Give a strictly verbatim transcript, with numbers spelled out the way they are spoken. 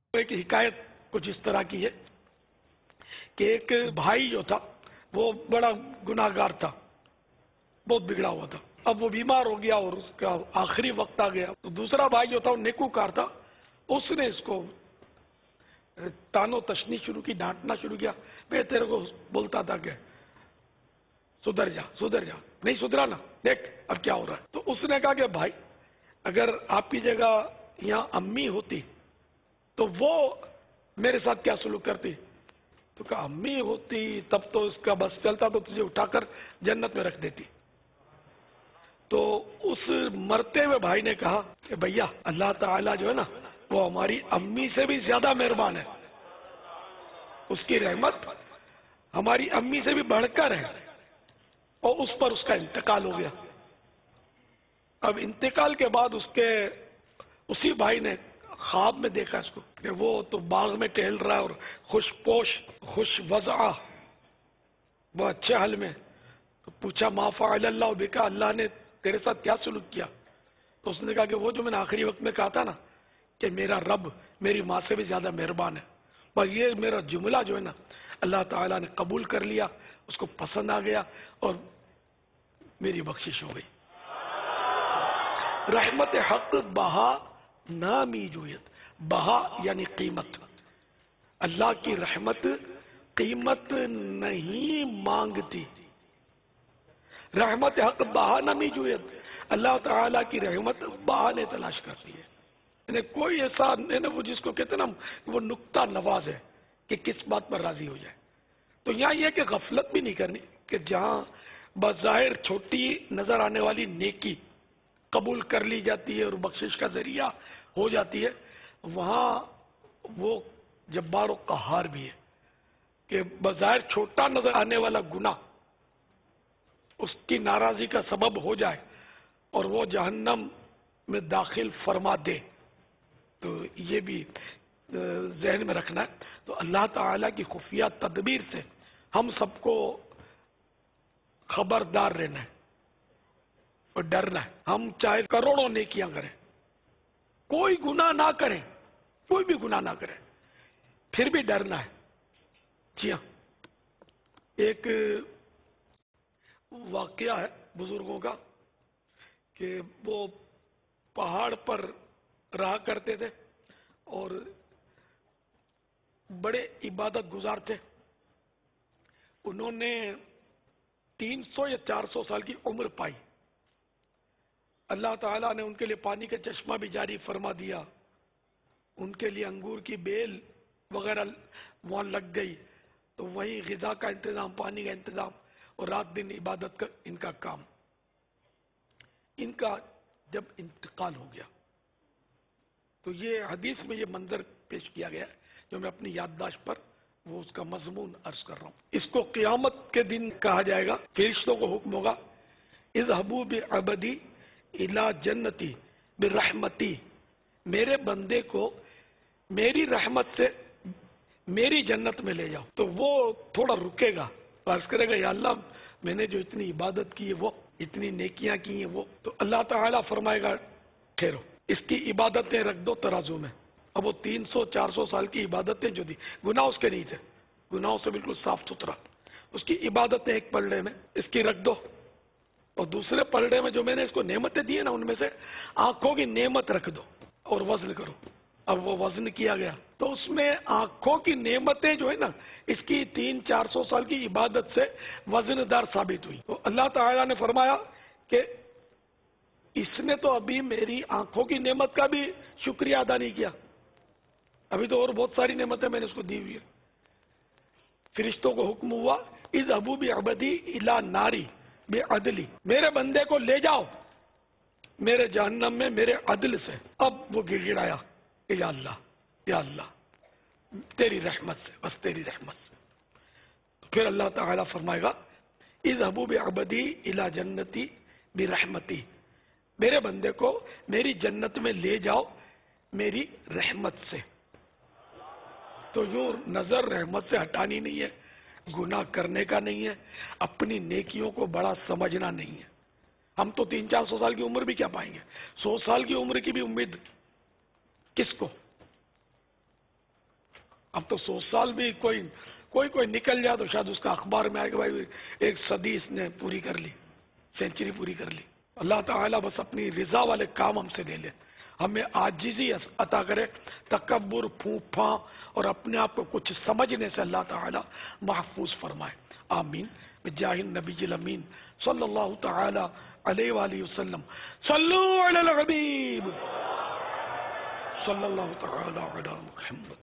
ایک حکایت کچھ اس طرح کی ہے کہ ایک بھائی جو تھا وہ بڑا گناہگار تھا، بہت بگڑا ہوا تھا. اب وہ بیمار ہو گیا اور اس کا آخری وقت آ گیا. تو دوسرا بھائی جو تھا وہ نیکوکار تھا، اس نے اس کو تانو تشنی شروع کی، ڈانٹنا شروع کیا. میں تیرے کو بولتا تھا کہ سدھر جا سدھر جا، نہیں سدھرا نا، دیکھ اب کیا ہو رہا ہے. تو اس نے کہا کہ بھائی اگر آپ کی جگہ یہاں امی ہوتی تو وہ میرے ساتھ کیا سلوک کرتی؟ تو کہا امی ہوتی تب تو اس کا بس چلتا تو تجھے اٹھا کر جنت میں رکھ دیتی. تو اس مرتے ہوئے بھائی نے کہا کہ بھیا اللہ تعالیٰ جو ہے نا وہ ہماری امی سے بھی زیادہ مہربان ہے، اس کی رحمت ہماری امی سے بھی بڑھ کر ہے. اور اس پر اس کا انتقال ہو گیا. اب انتقال کے بعد اس کے اسی بھائی نے خواب میں دیکھا اس کو کہ وہ تو باغ میں ٹہل رہا ہے اور خوش پوش خوش وضع، وہ اچھے حال میں. تو پوچھا ما فعل اللہ بکا، اللہ نے تیرے ساتھ کیا سلوک کیا؟ تو اس نے کہا کہ وہ جو میں نے آخری وقت میں کہا تھا نا کہ میرا رب میری ماں سے بھی زیادہ مہربان ہے، بس یہ میرا جملہ جو ہے نا اللہ تعالیٰ نے قبول کر لیا، اس کو پسند آ گیا اور میری بخشش ہو گئی. رحمت حق بہا نامی جویت، بہا یعنی قیمت. اللہ کی رحمت قیمت نہیں مانگتی. رحمت حق بہا نامی جویت، اللہ تعالیٰ کی رحمت بہانے تلاش کرتی ہے. یعنی کوئی ایسا وہ جس کو کہتے ہیں نا وہ نقطہ نواز ہے کہ کس بات پر راضی ہو جائے. تو یہاں یہ کہ غفلت بھی نہیں کرنی کہ جہاں بظاہر چھوٹی نظر آنے والی نیکی قبول کر لی جاتی ہے اور بخشش کا ذریعہ ہو جاتی ہے، وہاں وہ جبار و قہار بھی ہے کہ بظاہر چھوٹا نظر آنے والا گناہ اس کی ناراضی کا سبب ہو جائے اور وہ جہنم میں داخل فرما دے. تو یہ بھی ذہن میں رکھنا ہے. تو اللہ تعالیٰ کی خفیہ تدبیر سے ہم سب کو خبردار رہنا ہے اور ڈرنا ہے. ہم چاہے کروڑوں نیکیاں کریں، کوئی گناہ نہ کریں، کوئی بھی گناہ نہ کریں، پھر بھی ڈرنا ہے. جی ہاں، ایک واقعہ ہے بزرگوں کا کہ وہ پہاڑ پر رہا کرتے تھے اور بڑے عبادت گزار تھے. انہوں نے تین سو یا چار سو سال کی عمر پائی. اللہ تعالیٰ نے ان کے لیے پانی کا چشمہ بھی جاری فرما دیا، ان کے لیے انگور کی بیل وغیرہ وہاں لگ گئی. تو وہیں غذا کا انتظام، پانی کا انتظام اور رات دن عبادت کا ان کا کام. ان کا جب انتقال ہو گیا تو یہ حدیث میں یہ منظر پیش کیا گیا ہے جو میں اپنی یادداشت پر وہ اس کا مضمون عرض کر رہا ہوں. اس کو قیامت کے دن کہا جائے گا. فرشتوں کو حکم ہوگا اذهبوا بعبدی الی جنتی برحمتی، میرے بندے کو میری رحمت سے میری جنت میں لے جاؤ. تو وہ تھوڑا رکے گا، عرض کرے گا یا اللہ میں نے جو اتنی عبادت کی ہے وہ اتنی نیکیاں کی ہیں وہ. تو اللہ تعالیٰ فرمائے گا ٹھہرو، اس کی عبادتیں رکھ دو ترازو میں. اب وہ تین سو چار سو سال کی عبادتیں جو دی، گناہ اس کے نہیں تھے، گناہوں سے بالکل صاف ستھرا، اس کی عبادتیں ایک پلڑے میں اس کی رکھ دو، اور دوسرے پلڑے میں جو میں نے اس کو نعمتیں دی ہیں نا ان میں سے آنکھوں کی نعمت رکھ دو اور وزن کرو. اب وہ وزن کیا گیا تو اس میں آنکھوں کی نعمتیں جو ہے نا اس کی تین چار سو سال کی عبادت سے وزن دار ثابت ہوئی. تو اللہ تعالیٰ نے فرمایا کہ اس نے تو ابھی میری آنکھوں کی نعمت کا بھی شکریہ ادا نہیں کیا، ابھی تو اور بہت ساری نعمتیں میں نے اس کو دی ہوئی ہے. فرشتوں کو حکم ہوا اذهبوا بعبدی الی ناری بعدلی، میرے بندے کو لے جاؤ میرے جہنم میں میرے عدل سے. اب وہ گڑ گڑایا یا اللہ یا اللہ تیری رحمت سے، بس تیری رحمت سے. پھر اللہ تعالیٰ فرمائے گا اذهبوا بعبدی الی جنتی برحمتی، میرے بندے کو میری جنت میں لے جاؤ میری رحمت سے. تو جو نظر رحمت سے ہٹانی نہیں ہے، گناہ کرنے کا نہیں ہے، اپنی نیکیوں کو بڑا سمجھنا نہیں ہے. ہم تو تین چار سو سال کی عمر بھی کیا پائیں گے، سو سال کی عمر کی بھی امید کس کو. اب تو سو سال بھی کوئی کوئی کوئی نکل جائے تو شاید اس کا اخبار میں آئے کہ بھائی ایک صدی اس نے پوری کر لی، سینچری پوری کر لی۔ اللہ تعالیٰ بس اپنی رضا والے کام ہم سے لے لے، ہمیں عاجزی عطا کرے، تکبر، پھونک پھاں اور اپنے آپ کو کچھ سمجھنے سے اللہ تعالیٰ محفوظ فرمائے، آمین بجاہ النبی الامین صلی اللہ تعالیٰ علیہ وآلہ وسلم۔ صلو علی الحبیب صلی اللہ تعالیٰ علی محمد۔